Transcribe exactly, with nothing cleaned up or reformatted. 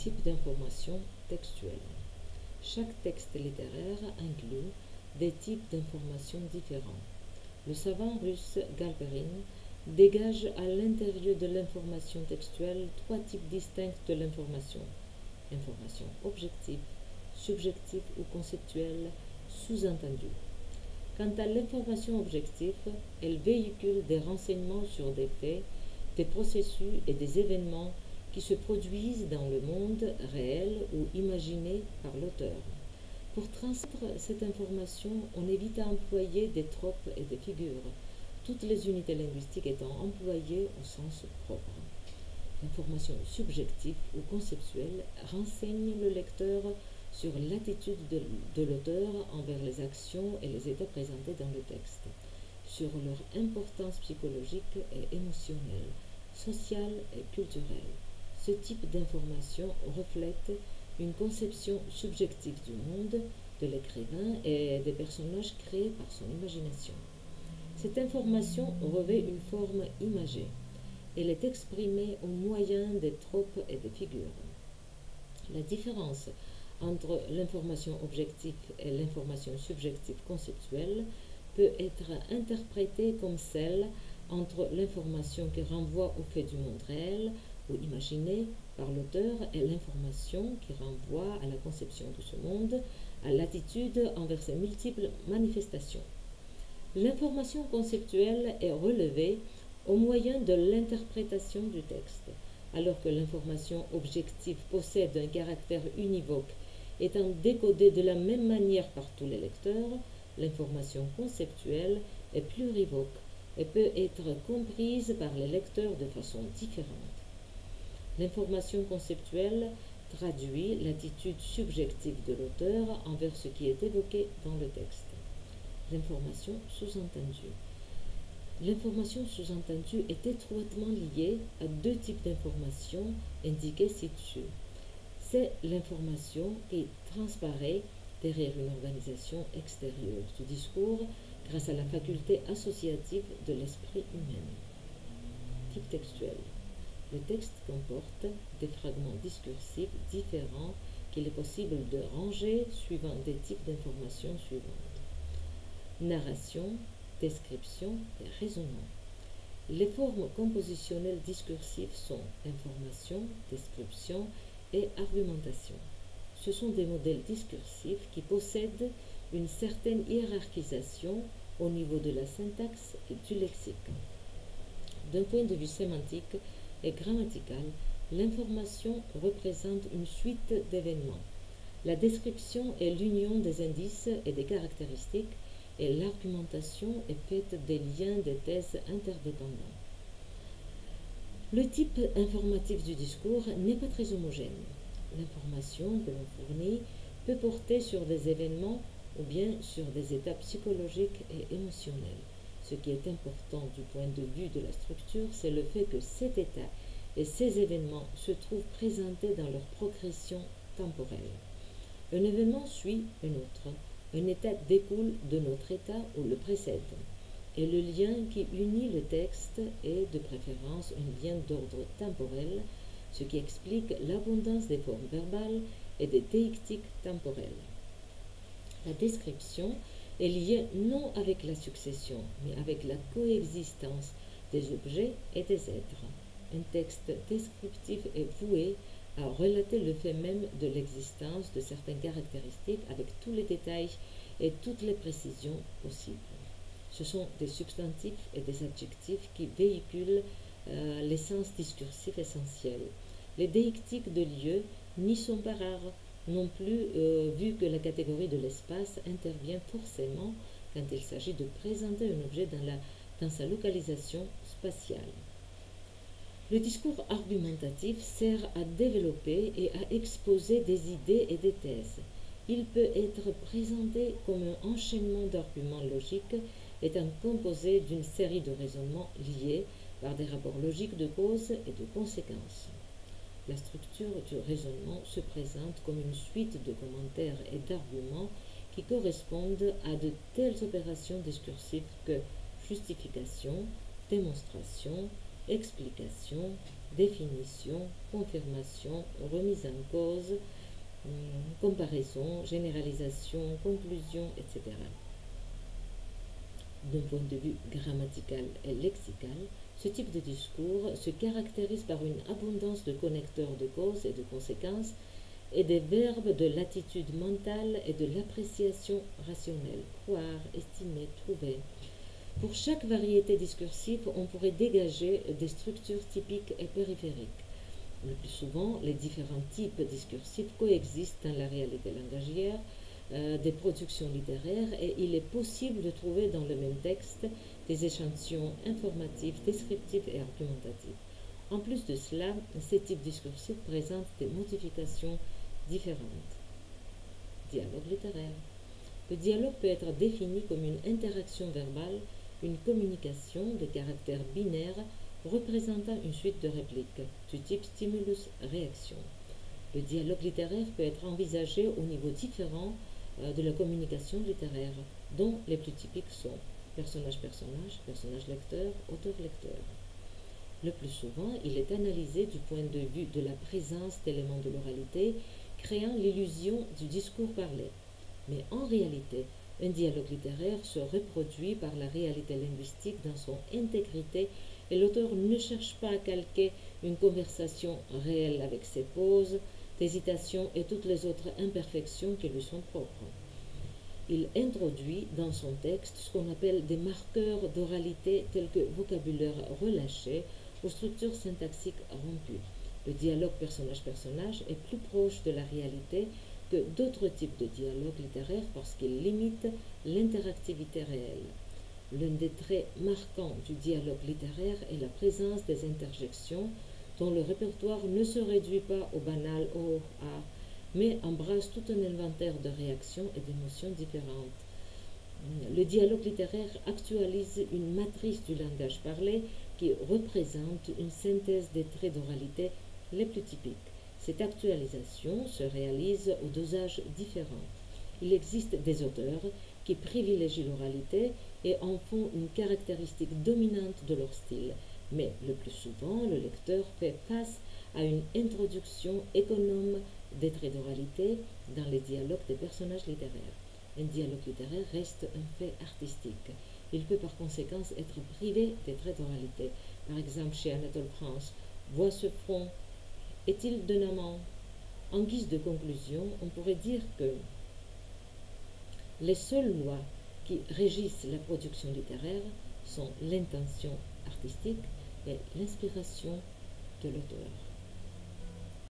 types d'informations textuelles. Chaque texte littéraire inclut des types d'informations différents. Le savant russe Galperin dégage à l'intérieur de l'information textuelle trois types distincts de l'information. Information objective, subjective ou conceptuelle, sous-entendue. Quant à l'information objective, elle véhicule des renseignements sur des faits, des processus et des événements qui se produisent dans le monde réel ou imaginé par l'auteur. Pour transmettre cette information, on évite à employer des tropes et des figures, toutes les unités linguistiques étant employées au sens propre. L'information subjective ou conceptuelle renseigne le lecteur sur l'attitude de, de l'auteur envers les actions et les états présentés dans le texte, sur leur importance psychologique et émotionnelle, sociale et culturelle. Ce type d'information reflète une conception subjective du monde, de l'écrivain et des personnages créés par son imagination. Cette information revêt une forme imagée. Elle est exprimée au moyen des tropes et des figures. La différence entre l'information objective et l'information subjective conceptuelle peut être interprétée comme celle entre l'information qui renvoie au fait du monde réel ou imaginé par l'auteur et l'information qui renvoie à la conception de ce monde, à l'attitude envers ses multiples manifestations. L'information conceptuelle est relevée au moyen de l'interprétation du texte, alors que l'information objective possède un caractère univoque étant décodée de la même manière par tous les lecteurs. L'information conceptuelle est plurivoque et peut être comprise par les lecteurs de façon différente. L'information conceptuelle traduit l'attitude subjective de l'auteur envers ce qui est évoqué dans le texte. L'information sous-entendue. L'information sous-entendue est étroitement liée à deux types d'informations indiquées ci-dessus. C'est l'information qui transparaît derrière une organisation extérieure du discours grâce à la faculté associative de l'esprit humain. Type textuel. Le texte comporte des fragments discursifs différents qu'il est possible de ranger suivant des types d'informations suivantes. Narration, description et raisonnement. Les formes compositionnelles discursives sont information, description et argumentation. Ce sont des modèles discursifs qui possèdent une certaine hiérarchisation au niveau de la syntaxe et du lexique. D'un point de vue sémantique et grammatical, l'information représente une suite d'événements. La description est l'union des indices et des caractéristiques, et l'argumentation est faite des liens des thèses interdépendants. Le type informatif du discours n'est pas très homogène. L'information que l'on fournit peut porter sur des événements ou bien sur des états psychologiques et émotionnels. Ce qui est important du point de vue de la structure, c'est le fait que cet état et ces événements se trouvent présentés dans leur progression temporelle. Un événement suit un autre. Un état découle de notre état ou le précède. Et le lien qui unit le texte est de préférence un lien d'ordre temporel, ce qui explique l'abondance des formes verbales et des déictiques temporelles. La description est liée non avec la succession, mais avec la coexistence des objets et des êtres. Un texte descriptif est voué à relater le fait même de l'existence de certaines caractéristiques avec tous les détails et toutes les précisions possibles. Ce sont des substantifs et des adjectifs qui véhiculent euh, l'essence discursive essentielle. Les déictiques de lieu n'y sont pas rares non plus, euh, vu que la catégorie de l'espace intervient forcément quand il s'agit de présenter un objet dans, la, dans sa localisation spatiale. Le discours argumentatif sert à développer et à exposer des idées et des thèses. Il peut être présenté comme un enchaînement d'arguments logiques étant composé d'une série de raisonnements liés par des rapports logiques de cause et de conséquences. La structure du raisonnement se présente comme une suite de commentaires et d'arguments qui correspondent à de telles opérations discursives que justification, démonstration, explication, définition, confirmation, remise en cause, comparaison, généralisation, conclusion, et cetera. D'un point de vue grammatical et lexical, ce type de discours se caractérise par une abondance de connecteurs de causes et de conséquences et des verbes de l'attitude mentale et de l'appréciation rationnelle, croire, estimer, trouver. Pour chaque variété discursive, on pourrait dégager des structures typiques et périphériques. Le plus souvent, les différents types discursifs coexistent dans la réalité langagière euh, des productions littéraires et il est possible de trouver dans le même texte des échantillons informatifs, descriptifs et argumentatifs. En plus de cela, ces types discursifs présentent des modifications différentes. Dialogue littéraire. Le dialogue peut être défini comme une interaction verbale, une communication de caractère binaire représentant une suite de répliques du type stimulus-réaction. Le dialogue littéraire peut être envisagé au niveau différent euh, de la communication littéraire, dont les plus typiques sont personnage-personnage, personnage-lecteur, auteur-lecteur. Le plus souvent, il est analysé du point de vue de la présence d'éléments de l'oralité, créant l'illusion du discours parlé. Mais en réalité, un dialogue littéraire se reproduit par la réalité linguistique dans son intégrité et l'auteur ne cherche pas à calquer une conversation réelle avec ses pauses, hésitations et toutes les autres imperfections qui lui sont propres. Il introduit dans son texte ce qu'on appelle des marqueurs d'oralité tels que vocabulaire relâché ou structure syntaxique rompue. Le dialogue personnage-personnage est plus proche de la réalité que d'autres types de dialogues littéraires parce qu'il limite l'interactivité réelle. L'un des traits marquants du dialogue littéraire est la présence des interjections dont le répertoire ne se réduit pas au banal « oh »,« ah », mais embrasse tout un inventaire de réactions et d'émotions différentes. Le dialogue littéraire actualise une matrice du langage parlé qui représente une synthèse des traits d'oralité les plus typiques. Cette actualisation se réalise au dosage différent. Il existe des auteurs qui privilégient l'oralité et en font une caractéristique dominante de leur style, mais le plus souvent, le lecteur fait face à une introduction économe des traits d'oralité dans les dialogues des personnages littéraires. Un dialogue littéraire reste un fait artistique. Il peut par conséquent être privé des traits d'oralité. Par exemple, chez Anatole France, voit ce front, est-il d'un amant? En guise de conclusion, on pourrait dire que les seules lois qui régissent la production littéraire sont l'intention artistique et l'inspiration de l'auteur.